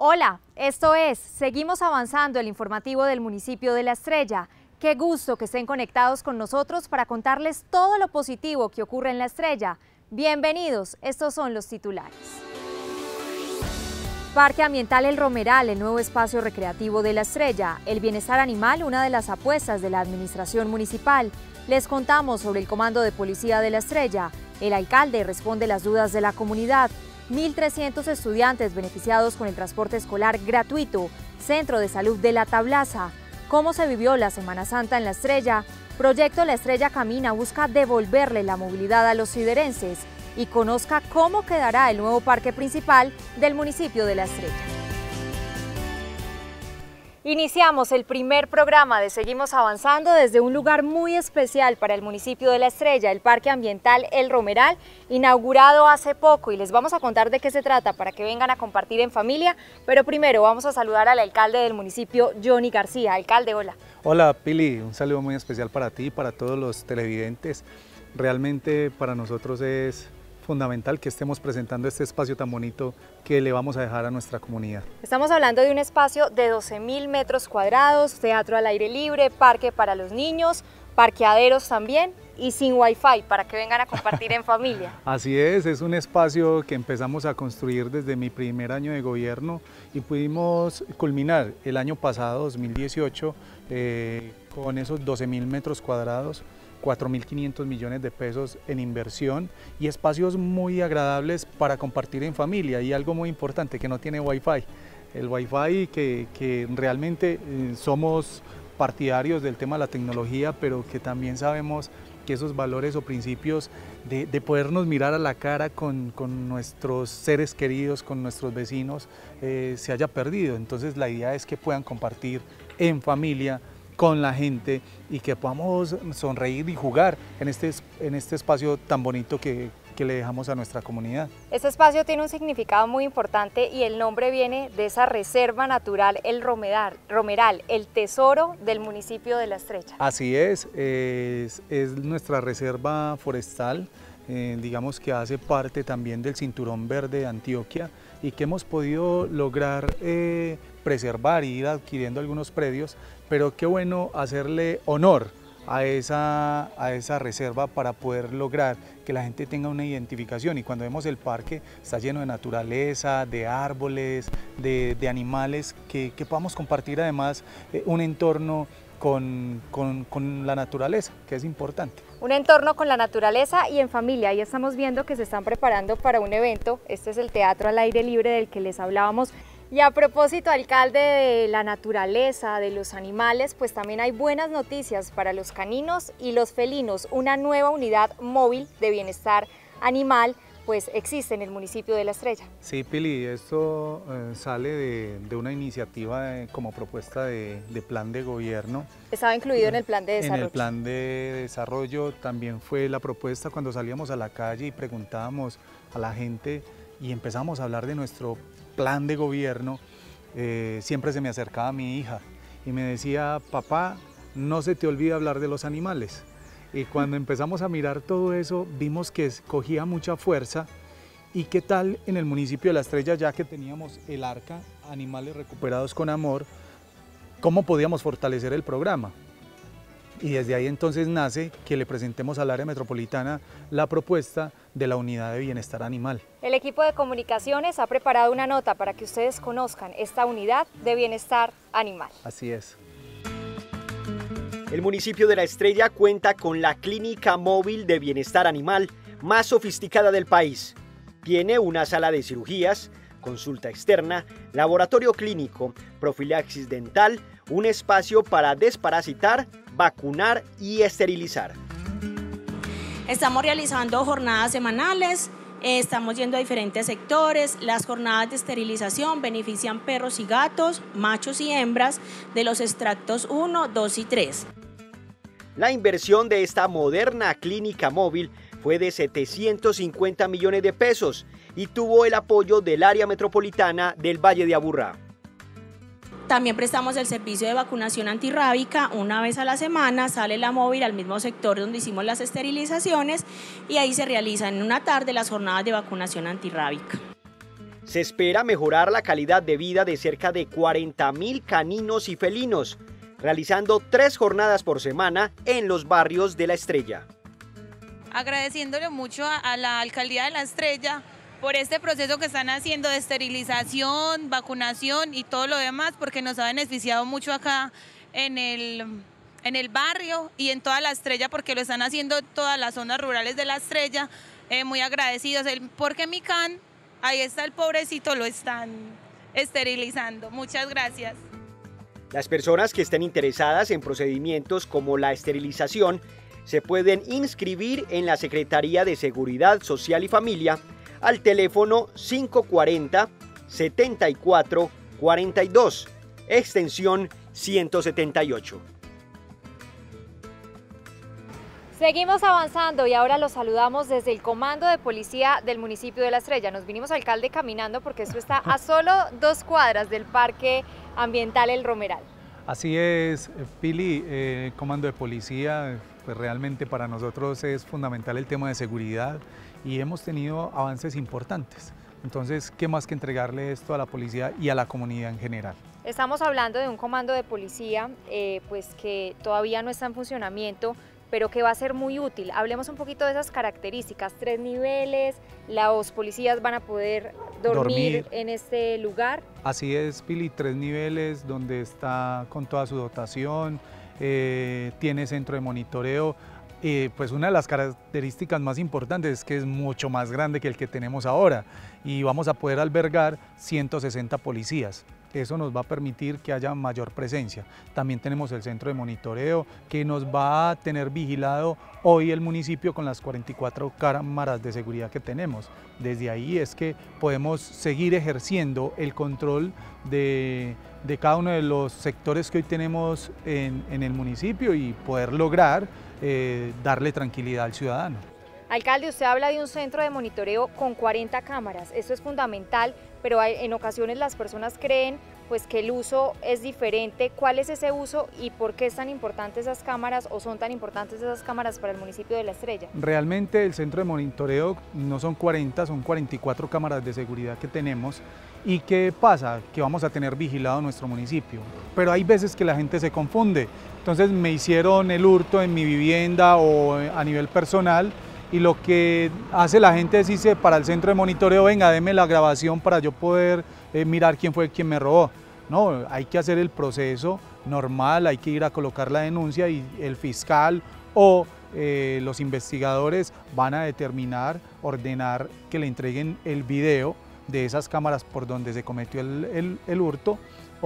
Hola, esto es Seguimos Avanzando, el informativo del municipio de La Estrella. Qué gusto que estén conectados con nosotros para contarles todo lo positivo que ocurre en La Estrella. Bienvenidos, estos son los titulares. Parque Ambiental El Romeral, el nuevo espacio recreativo de La Estrella. El bienestar animal, una de las apuestas de la administración municipal. Les contamos sobre el comando de policía de La Estrella. El alcalde responde las dudas de la comunidad. 1.300 estudiantes beneficiados con el transporte escolar gratuito. Centro de Salud de La Tablaza. ¿Cómo se vivió la Semana Santa en La Estrella? Proyecto La Estrella Camina busca devolverle la movilidad a los siderenses. Y conozca cómo quedará el nuevo parque principal del municipio de La Estrella. Iniciamos el primer programa de Seguimos Avanzando desde un lugar muy especial para el municipio de La Estrella, el Parque Ambiental El Romeral, inaugurado hace poco, y les vamos a contar de qué se trata para que vengan a compartir en familia, pero primero vamos a saludar al alcalde del municipio, Johnny García. Alcalde, hola. Hola Pili, un saludo muy especial para ti y para todos los televidentes. Realmente para nosotros es fundamental que estemos presentando este espacio tan bonito que le vamos a dejar a nuestra comunidad. Estamos hablando de un espacio de 12.000 metros cuadrados, teatro al aire libre, parque para los niños, parqueaderos también y sin wifi para que vengan a compartir en familia. Así es un espacio que empezamos a construir desde mi primer año de gobierno y pudimos culminar el año pasado, 2018, con esos 12.000 metros cuadrados. 4.500 millones de pesos en inversión y espacios muy agradables para compartir en familia, y algo muy importante, que no tiene wifi. El wifi que realmente somos partidarios del tema de la tecnología, pero que también sabemos que esos valores o principios de podernos mirar a la cara con nuestros seres queridos, con nuestros vecinos, se haya perdido. Entonces la idea es que puedan compartir en familia con la gente y que podamos sonreír y jugar en este espacio tan bonito que le dejamos a nuestra comunidad. Este espacio tiene un significado muy importante y el nombre viene de esa reserva natural, el Romeral, el tesoro del municipio de La Estrella. Así es nuestra reserva forestal, digamos que hace parte también del Cinturón Verde de Antioquia y que hemos podido lograr preservar y ir adquiriendo algunos predios, pero qué bueno hacerle honor a esa reserva para poder lograr que la gente tenga una identificación, y cuando vemos el parque está lleno de naturaleza, de árboles, de animales, que podamos compartir además un entorno con la naturaleza, que es importante. Un entorno con la naturaleza y en familia. Ya estamos viendo que se están preparando para un evento. Este es el teatro al aire libre del que les hablábamos. Y a propósito, alcalde, de la naturaleza, de los animales, pues también hay buenas noticias para los caninos y los felinos. Una nueva unidad móvil de bienestar animal pues existe en el municipio de La Estrella. Sí, Pili, esto sale de una iniciativa como propuesta de plan de gobierno. Estaba incluido en el plan de desarrollo. En el plan de desarrollo también fue la propuesta cuando salíamos a la calle y preguntábamos a la gente y empezamos a hablar de nuestro plan de gobierno. Siempre se me acercaba mi hija y me decía: papá, no se te olvide hablar de los animales. Y cuando empezamos a mirar todo eso, vimos que cogía mucha fuerza. ¿Y qué tal en el municipio de La Estrella, ya que teníamos el ARCA, Animales Recuperados con Amor, cómo podíamos fortalecer el programa? Y desde ahí entonces nace que le presentemos al área metropolitana la propuesta de la unidad de bienestar animal. El equipo de comunicaciones ha preparado una nota para que ustedes conozcan esta unidad de bienestar animal. Así es. El municipio de La Estrella cuenta con la clínica móvil de bienestar animal más sofisticada del país. Tiene una sala de cirugías, consulta externa, laboratorio clínico, profilaxis dental, un espacio para desparasitar, vacunar y esterilizar. Estamos realizando jornadas semanales, estamos yendo a diferentes sectores. Las jornadas de esterilización benefician perros y gatos, machos y hembras, de los extractos 1, 2 y 3. La inversión de esta moderna clínica móvil fue de 750 millones de pesos y tuvo el apoyo del área metropolitana del Valle de Aburrá. También prestamos el servicio de vacunación antirrábica. Una vez a la semana sale la móvil al mismo sector donde hicimos las esterilizaciones y ahí se realizan en una tarde las jornadas de vacunación antirrábica. Se espera mejorar la calidad de vida de cerca de 40.000 caninos y felinos, realizando 3 jornadas por semana en los barrios de La Estrella. Agradeciéndole mucho a la Alcaldía de La Estrella por este proceso que están haciendo de esterilización, vacunación y todo lo demás, porque nos ha beneficiado mucho acá en el barrio y en toda La Estrella, porque lo están haciendo en todas las zonas rurales de La Estrella. Muy agradecidos, porque mi can, ahí está el pobrecito, lo están esterilizando. Muchas gracias. Las personas que estén interesadas en procedimientos como la esterilización se pueden inscribir en la Secretaría de Seguridad Social y Familia al teléfono 540-7442, extensión 178. Seguimos avanzando y ahora los saludamos desde el Comando de Policía del municipio de La Estrella. Nos vinimos, alcalde, caminando porque esto está a solo 2 cuadras del Parque Ambiental El Romeral. Así es, Pili, Comando de Policía, pues realmente para nosotros es fundamental el tema de seguridad y hemos tenido avances importantes. Entonces, ¿qué más que entregarle esto a la policía y a la comunidad en general? Estamos hablando de un comando de policía pues que todavía no está en funcionamiento, pero que va a ser muy útil. Hablemos un poquito de esas características, 3 niveles, los policías van a poder dormir en este lugar. Así es, Pili, 3 niveles donde está con toda su dotación, tiene centro de monitoreo. Pues una de las características más importantes es que es mucho más grande que el que tenemos ahora y vamos a poder albergar 160 policías. Eso nos va a permitir que haya mayor presencia. También tenemos el centro de monitoreo que nos va a tener vigilado hoy el municipio con las 44 cámaras de seguridad que tenemos. Desde ahí es que podemos seguir ejerciendo el control de cada uno de los sectores que hoy tenemos en el municipio y poder lograr darle tranquilidad al ciudadano. Alcalde, usted habla de un centro de monitoreo con 40 cámaras, esto es fundamental, pero en ocasiones las personas creen pues que el uso es diferente. ¿Cuál es ese uso y por qué es tan importante esas cámaras o son tan importantes esas cámaras para el municipio de La Estrella? Realmente el centro de monitoreo no son 40, son 44 cámaras de seguridad que tenemos. ¿Y qué pasa? Que vamos a tener vigilado nuestro municipio, pero hay veces que la gente se confunde. Entonces me hicieron el hurto en mi vivienda o a nivel personal y lo que hace la gente es irse para el centro de monitoreo, venga, deme la grabación para yo poder mirar quién fue quien me robó. No, hay que hacer el proceso normal, hay que ir a colocar la denuncia y el fiscal o los investigadores van a determinar, ordenar que le entreguen el video de esas cámaras por donde se cometió el hurto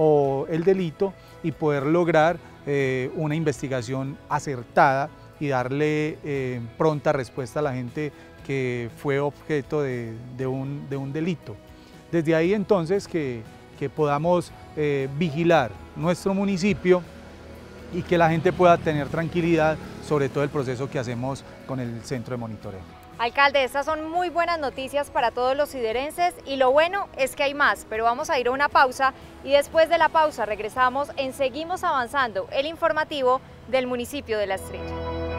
o el delito y poder lograr una investigación acertada y darle pronta respuesta a la gente que fue objeto de un delito. Desde ahí entonces que podamos vigilar nuestro municipio y que la gente pueda tener tranquilidad sobre todo el proceso que hacemos con el centro de monitoreo. Alcalde, estas son muy buenas noticias para todos los siderenses y lo bueno es que hay más, pero vamos a ir a una pausa y después de la pausa regresamos en Seguimos Avanzando, el informativo del municipio de La Estrella.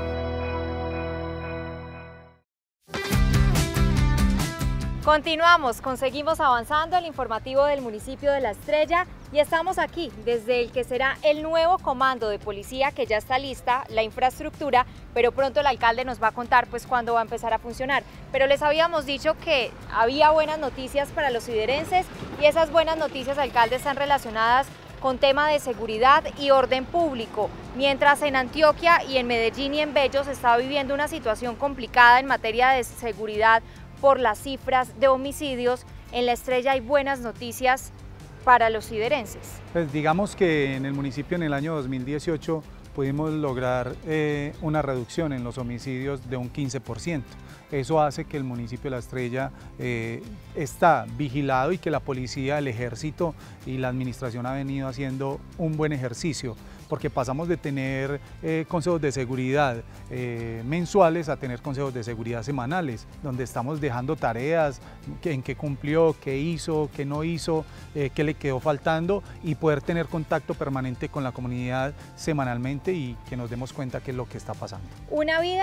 Continuamos con Seguimos Avanzando, el informativo del municipio de La Estrella y estamos aquí desde el que será el nuevo comando de policía que ya está lista, la infraestructura, pero pronto el alcalde nos va a contar pues cuándo va a empezar a funcionar. Pero les habíamos dicho que había buenas noticias para los siderenses y esas buenas noticias, alcalde, están relacionadas con tema de seguridad y orden público, mientras en Antioquia y en Medellín y en Bello se está viviendo una situación complicada en materia de seguridad por las cifras de homicidios. En La Estrella hay buenas noticias para los siderenses. Pues digamos que en el municipio en el año 2018 pudimos lograr una reducción en los homicidios de un 15%. Eso hace que el municipio de La Estrella está vigilado y que la policía, el ejército y la administración ha venido haciendo un buen ejercicio, porque pasamos de tener consejos de seguridad mensuales a tener consejos de seguridad semanales, donde estamos dejando tareas, en qué cumplió, qué hizo, qué no hizo, qué le quedó faltando y poder tener contacto permanente con la comunidad semanalmente y que nos demos cuenta qué es lo que está pasando. Una vida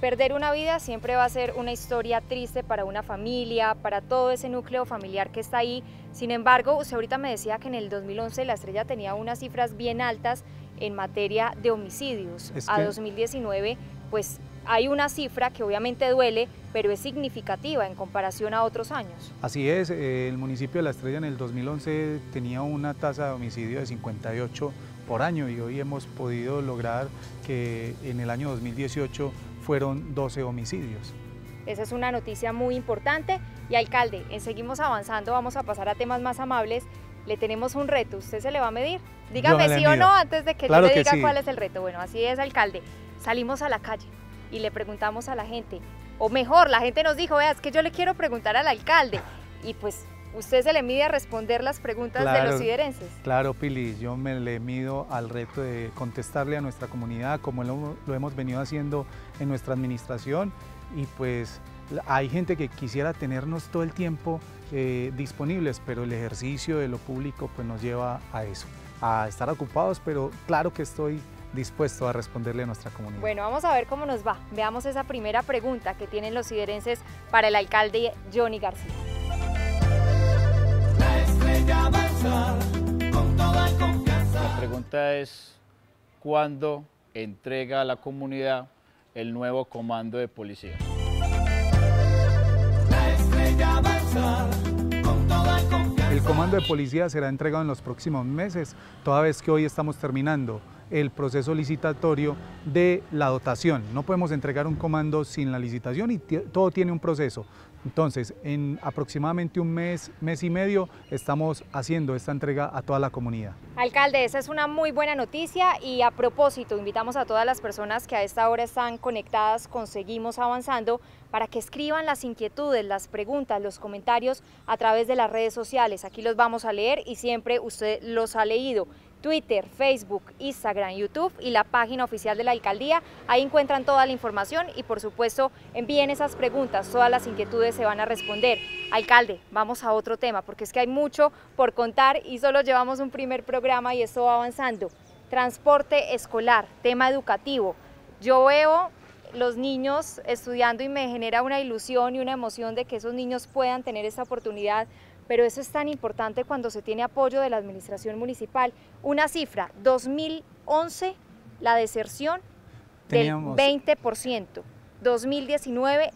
perder una vida siempre va a ser una historia triste para una familia, para todo ese núcleo familiar que está ahí. Sin embargo, usted ahorita me decía que en el 2011 La Estrella tenía unas cifras bien altas en materia de homicidios. A 2019, pues hay una cifra que obviamente duele, pero es significativa en comparación a otros años. Así es, el municipio de La Estrella en el 2011 tenía una tasa de homicidio de 58 por año y hoy hemos podido lograr que en el año 2018 fueron 12 homicidios. Esa es una noticia muy importante. Y alcalde, seguimos avanzando, vamos a pasar a temas más amables. Le tenemos un reto, ¿usted se le va a medir? Dígame sí o no antes de que yo le diga cuál es el reto. Bueno, así es, alcalde. Salimos a la calle y le preguntamos a la gente, o mejor, la gente nos dijo, vea, es que yo le quiero preguntar al alcalde. Y pues usted se le mide a responder las preguntas de los siderenses. Claro, Pili, yo me le mido al reto de contestarle a nuestra comunidad como lo hemos venido haciendo en nuestra administración, y pues hay gente que quisiera tenernos todo el tiempo disponibles, pero el ejercicio de lo público pues nos lleva a eso, a estar ocupados, pero claro que estoy dispuesto a responderle a nuestra comunidad. Bueno, vamos a ver cómo nos va. Veamos esa primera pregunta que tienen los siderenses para el alcalde Johnny García. La pregunta es, ¿cuándo entrega a la comunidad el nuevo comando de policía? El comando de policía será entregado en los próximos meses, toda vez que hoy estamos terminando el proceso licitatorio de la dotación. No podemos entregar un comando sin la licitación y todo tiene un proceso. Entonces, en aproximadamente un mes, mes y medio, estamos haciendo esta entrega a toda la comunidad. Alcalde, esa es una muy buena noticia y a propósito, invitamos a todas las personas que a esta hora están conectadas con Seguimos Avanzando para que escriban las inquietudes, las preguntas, los comentarios a través de las redes sociales. Aquí los vamos a leer y siempre usted los ha leído. Twitter, Facebook, Instagram, YouTube y la página oficial de la alcaldía. Ahí encuentran toda la información y por supuesto envíen esas preguntas, todas las inquietudes se van a responder. Alcalde, vamos a otro tema porque es que hay mucho por contar y solo llevamos un primer programa y esto va avanzando. Transporte escolar, tema educativo. Yo veo los niños estudiando y me genera una ilusión y una emoción de que esos niños puedan tener esta oportunidad. Pero eso es tan importante cuando se tiene apoyo de la administración municipal. Una cifra, 2011 la deserción del 20%, 2019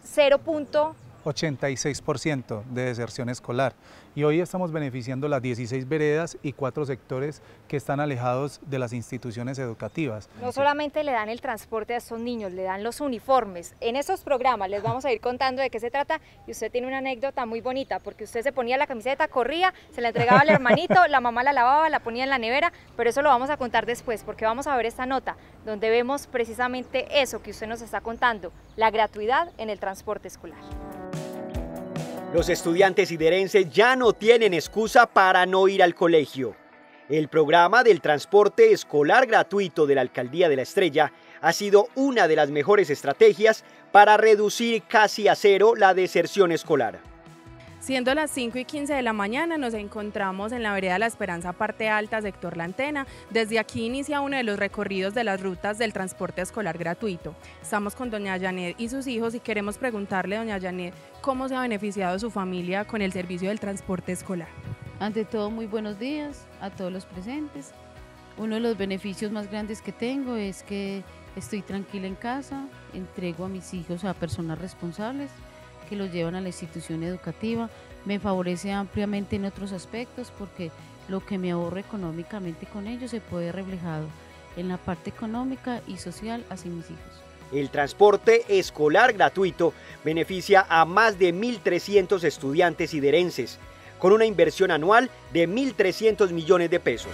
0.86% de deserción escolar. Y hoy estamos beneficiando las 16 veredas y 4 sectores que están alejados de las instituciones educativas. No solamente le dan el transporte a estos niños, le dan los uniformes. En estos programas les vamos a ir contando de qué se trata y usted tiene una anécdota muy bonita porque usted se ponía la camiseta, corría, se la entregaba al hermanito, la mamá la lavaba, la ponía en la nevera, pero eso lo vamos a contar después porque vamos a ver esta nota donde vemos precisamente eso que usted nos está contando, la gratuidad en el transporte escolar. Los estudiantes siderenses ya no tienen excusa para no ir al colegio. El programa del transporte escolar gratuito de la Alcaldía de La Estrella ha sido una de las mejores estrategias para reducir casi a cero la deserción escolar. Siendo las 5:15 de la mañana, nos encontramos en la vereda La Esperanza, parte alta, sector La Antena. Desde aquí inicia uno de los recorridos de las rutas del transporte escolar gratuito. Estamos con doña Janet y sus hijos y queremos preguntarle, doña Janet, ¿cómo se ha beneficiado su familia con el servicio del transporte escolar? Ante todo, muy buenos días a todos los presentes. Uno de los beneficios más grandes que tengo es que estoy tranquila en casa, entrego a mis hijos a personas responsables que los llevan a la institución educativa. Me favorece ampliamente en otros aspectos porque lo que me ahorro económicamente con ellos se puede reflejado en la parte económica y social hacia mis hijos. El transporte escolar gratuito beneficia a más de 1.300 estudiantes siderenses, con una inversión anual de 1.300 millones de pesos.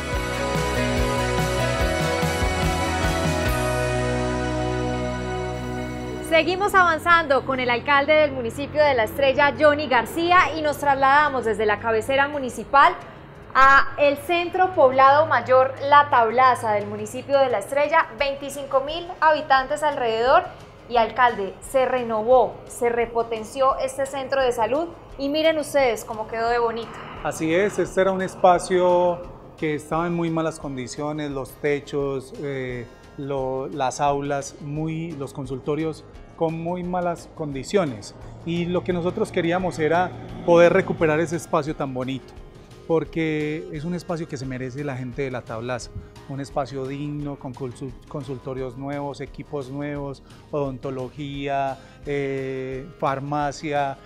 Seguimos avanzando con el alcalde del municipio de La Estrella, Johnny García, y nos trasladamos desde la cabecera municipal a el centro poblado mayor La Tablaza del municipio de La Estrella, 25.000 habitantes alrededor. Y alcalde, se renovó, se repotenció este centro de salud y miren ustedes cómo quedó de bonito. Así es, este era un espacio que estaba en muy malas condiciones, los techos las aulas, los consultorios con muy malas condiciones, y lo que nosotros queríamos era poder recuperar ese espacio tan bonito, porque es un espacio que se merece la gente de La Tablaza, un espacio digno, con consultorios nuevos, equipos nuevos, odontología, farmacia,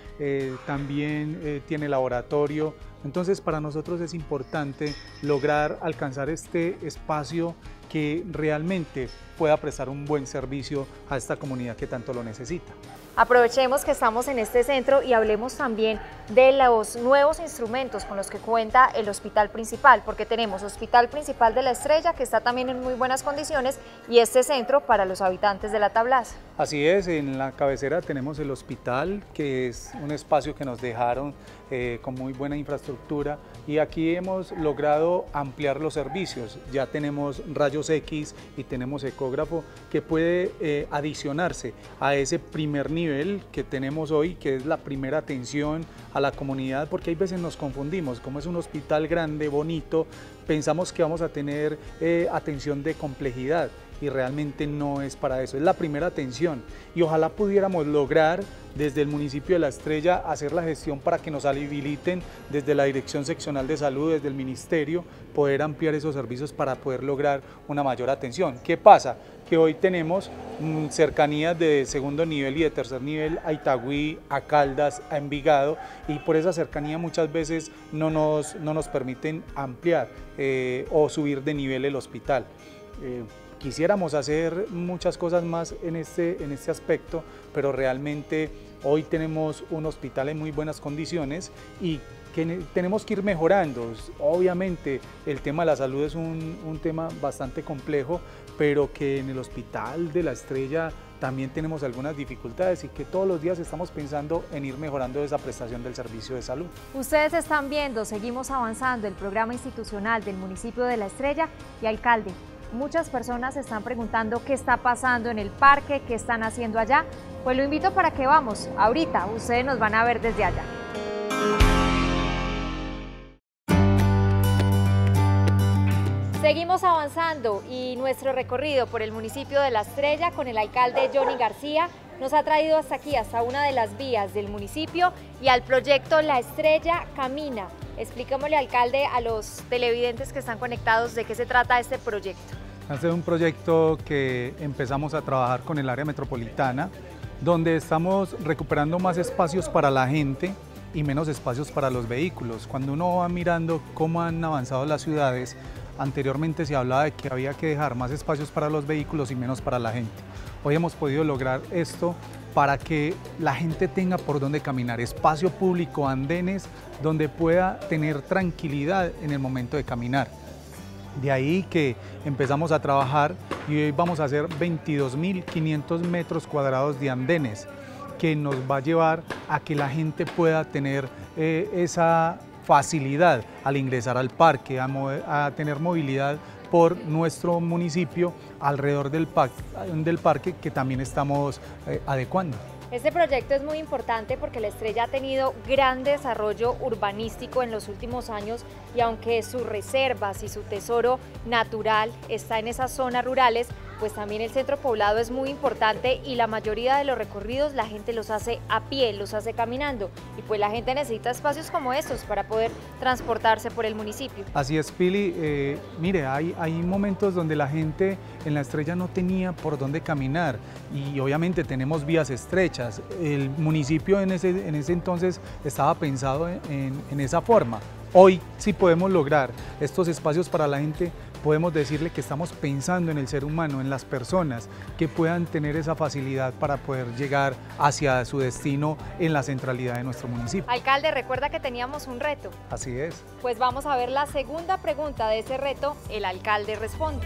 también tiene laboratorio. Entonces para nosotros es importante lograr alcanzar este espacio que realmente pueda prestar un buen servicio a esta comunidad que tanto lo necesita. Aprovechemos que estamos en este centro y hablemos también de los nuevos instrumentos con los que cuenta el Hospital Principal, porque tenemos Hospital Principal de La Estrella, que está también en muy buenas condiciones, y este centro para los habitantes de La Tablaza. Así es, en la cabecera tenemos el hospital, que es un espacio que nos dejaron con muy buena infraestructura, y aquí hemos logrado ampliar los servicios. Ya tenemos rayos X y tenemos ecógrafo que puede adicionarse a ese primer nivel que tenemos hoy, que es la primera atención a la comunidad, porque hay veces nos confundimos, como es un hospital grande, bonito, pensamos que vamos a tener atención de complejidad, y realmente no es para eso, es la primera atención, y ojalá pudiéramos lograr desde el municipio de La Estrella hacer la gestión para que nos habiliten desde la Dirección Seccional de Salud, desde el Ministerio, poder ampliar esos servicios para poder lograr una mayor atención. ¿Qué pasa? Que hoy tenemos cercanías de segundo nivel y de tercer nivel a Itagüí, a Caldas, a Envigado, y por esa cercanía muchas veces no nos permiten ampliar o subir de nivel el hospital. Quisiéramos hacer muchas cosas más en este aspecto, pero realmente hoy tenemos un hospital en muy buenas condiciones y que tenemos que ir mejorando. Obviamente el tema de la salud es un tema bastante complejo, pero que en el Hospital de La Estrella también tenemos algunas dificultades y que todos los días estamos pensando en ir mejorando esa prestación del servicio de salud. Ustedes están viendo, seguimos avanzando el programa institucional del municipio de La Estrella. Y alcalde, muchas personas se están preguntando qué está pasando en el parque, qué están haciendo allá. Pues lo invito para que vamos, ahorita ustedes nos van a ver desde allá. Seguimos avanzando y nuestro recorrido por el municipio de La Estrella con el alcalde Johnny García nos ha traído hasta aquí, hasta una de las vías del municipio y al proyecto La Estrella Camina. Expliquémosle, alcalde, a los televidentes que están conectados de qué se trata este proyecto. Este es un proyecto que empezamos a trabajar con el área metropolitana, donde estamos recuperando más espacios para la gente y menos espacios para los vehículos. Cuando uno va mirando cómo han avanzado las ciudades, anteriormente se hablaba de que había que dejar más espacios para los vehículos y menos para la gente. Hoy hemos podido lograr esto para que la gente tenga por dónde caminar, espacio público, andenes, donde pueda tener tranquilidad en el momento de caminar. De ahí que empezamos a trabajar y hoy vamos a hacer 22.500 metros cuadrados de andenes, que nos va a llevar a que la gente pueda tener esa facilidad al ingresar al parque, a tener movilidad por nuestro municipio alrededor del parque que también estamos adecuando. Este proyecto es muy importante porque La Estrella ha tenido gran desarrollo urbanístico en los últimos años y aunque sus reservas y su tesoro natural está en esas zonas rurales, pues también el centro poblado es muy importante y la mayoría de los recorridos la gente los hace a pie, los hace caminando y pues la gente necesita espacios como estos para poder transportarse por el municipio. Así es, Pili. Mire, hay momentos donde la gente en La Estrella no tenía por dónde caminar y obviamente tenemos vías estrechas. El municipio en ese entonces estaba pensado en esa forma. Hoy sí podemos lograr estos espacios para la gente. Podemos decirle que estamos pensando en el ser humano, en las personas, que puedan tener esa facilidad para poder llegar hacia su destino en la centralidad de nuestro municipio. Alcalde, recuerda que teníamos un reto. Así es. Pues vamos a ver la segunda pregunta de ese reto, el alcalde responde.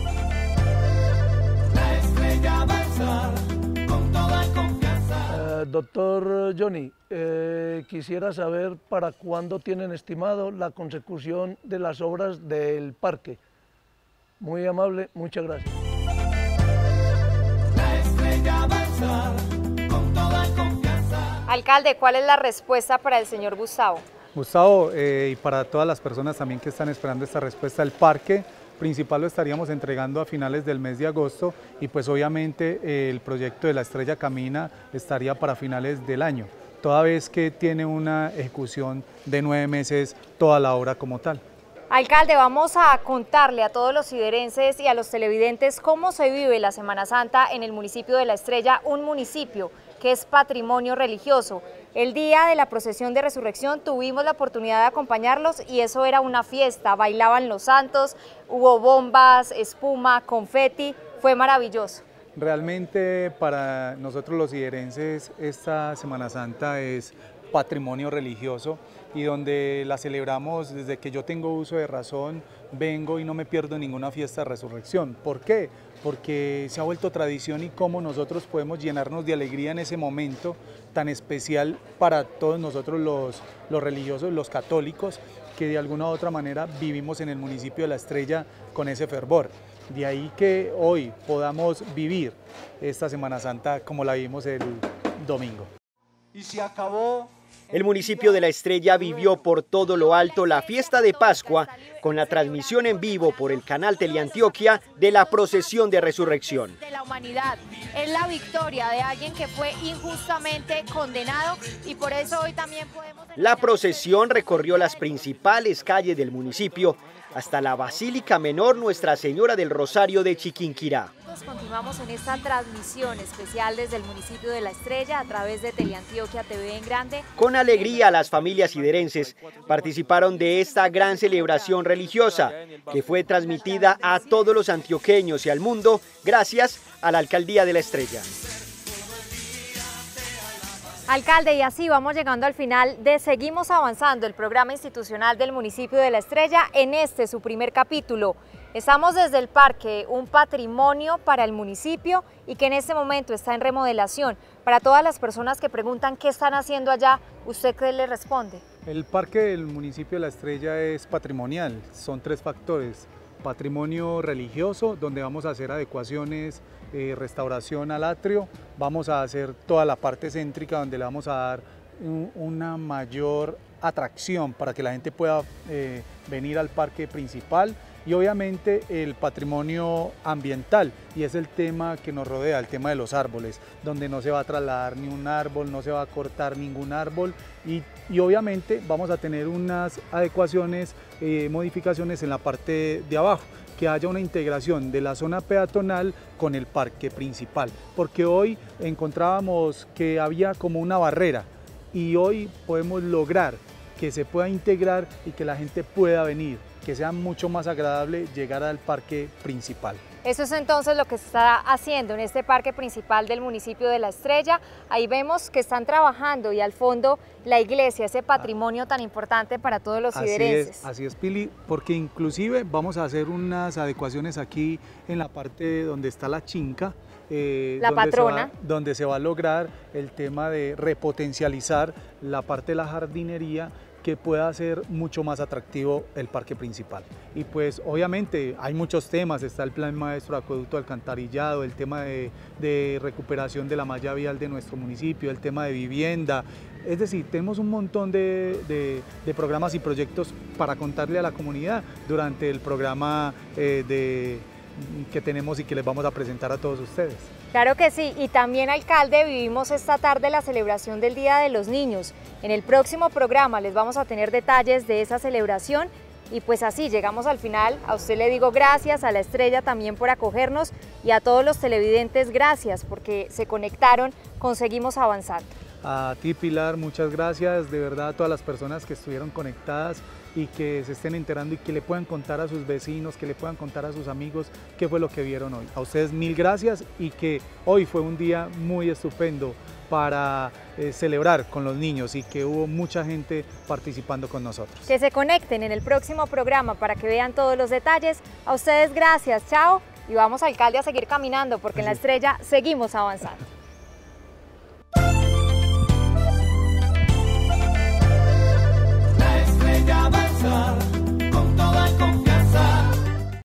La estrella va a alzar con toda confianza. Doctor Johnny, quisiera saber para cuándo tienen estimado la consecución de las obras del parque. Muy amable, muchas gracias. La estrella va a alzar con toda confianza. Alcalde, ¿cuál es la respuesta para el señor Gustavo? Gustavo, y para todas las personas también que están esperando esta respuesta, el parque principal lo estaríamos entregando a finales del mes de agosto y pues obviamente el proyecto de La Estrella Camina estaría para finales del año, toda vez que tiene una ejecución de 9 meses toda la obra como tal. Alcalde, vamos a contarle a todos los siderenses y a los televidentes cómo se vive la Semana Santa en el municipio de La Estrella, un municipio que es patrimonio religioso. El día de la procesión de resurrección tuvimos la oportunidad de acompañarlos y eso era una fiesta, bailaban los santos, hubo bombas, espuma, confeti, fue maravilloso. Realmente para nosotros los siderenses esta Semana Santa es patrimonio religioso y donde la celebramos desde que yo tengo uso de razón, vengo y no me pierdo ninguna fiesta de resurrección. ¿Por qué? Porque se ha vuelto tradición y cómo nosotros podemos llenarnos de alegría en ese momento tan especial para todos nosotros los religiosos, los católicos, que de alguna u otra manera vivimos en el municipio de La Estrella con ese fervor. De ahí que hoy podamos vivir esta Semana Santa como la vivimos el domingo. Y se acabó. El municipio de La Estrella vivió por todo lo alto la fiesta de Pascua con la transmisión en vivo por el canal Teleantioquia de la procesión de resurrección. De la humanidad es la victoria de alguien que fue injustamente condenado y por eso hoy también podemos... La procesión recorrió las principales calles del municipio hasta la Basílica Menor Nuestra Señora del Rosario de Chiquinquirá. Continuamos en esta transmisión especial desde el municipio de La Estrella a través de Teleantioquia TV en Grande. Con alegría las familias siderenses participaron de esta gran celebración religiosa que fue transmitida a todos los antioqueños y al mundo gracias a la Alcaldía de La Estrella. Alcalde, y así vamos llegando al final de Seguimos Avanzando, el programa institucional del municipio de La Estrella, en su primer capítulo. Estamos desde el parque, un patrimonio para el municipio y que en este momento está en remodelación. Para todas las personas que preguntan qué están haciendo allá, ¿usted qué le responde? El parque del municipio de La Estrella es patrimonial, son 3 factores. Patrimonio religioso, donde vamos a hacer adecuaciones, restauración al atrio, vamos a hacer toda la parte céntrica donde le vamos a dar una mayor atracción para que la gente pueda venir al parque principal y obviamente el patrimonio ambiental y es el tema que nos rodea, el tema de los árboles, donde no se va a trasladar ni un árbol, no se va a cortar ningún árbol y obviamente vamos a tener unas adecuaciones, modificaciones en la parte de abajo, que haya una integración de la zona peatonal con el parque principal, porque hoy encontrábamos que había como una barrera y hoy podemos lograr que se pueda integrar y que la gente pueda venir, que sea mucho más agradable llegar al parque principal. Eso es entonces lo que se está haciendo en este parque principal del municipio de La Estrella. Ahí vemos que están trabajando y al fondo la iglesia, ese patrimonio tan importante para todos los siderenses. Así es, Pili, porque inclusive vamos a hacer unas adecuaciones aquí en la parte donde está la chinca, la patrona, donde se va a lograr el tema de repotencializar la parte de la jardinería, que pueda hacer mucho más atractivo el parque principal. Y pues obviamente hay muchos temas, está el plan maestro de acueducto alcantarillado, el tema de recuperación de la malla vial de nuestro municipio, el tema de vivienda, es decir, tenemos un montón de programas y proyectos para contarle a la comunidad durante el programa que tenemos y que les vamos a presentar a todos ustedes. Claro que sí, y también, alcalde, vivimos esta tarde la celebración del Día de los Niños. En el próximo programa les vamos a tener detalles de esa celebración y pues así llegamos al final. A usted le digo gracias, a La Estrella también por acogernos y a todos los televidentes gracias porque se conectaron con Seguimos Avanzando. A ti, Pilar, muchas gracias, de verdad a todas las personas que estuvieron conectadas y que se estén enterando y que le puedan contar a sus vecinos, que le puedan contar a sus amigos qué fue lo que vieron hoy. A ustedes mil gracias y que hoy fue un día muy estupendo para celebrar con los niños y que hubo mucha gente participando con nosotros. Que se conecten en el próximo programa para que vean todos los detalles. A ustedes gracias, chao, y vamos, alcalde, a seguir caminando porque en La Estrella seguimos avanzando.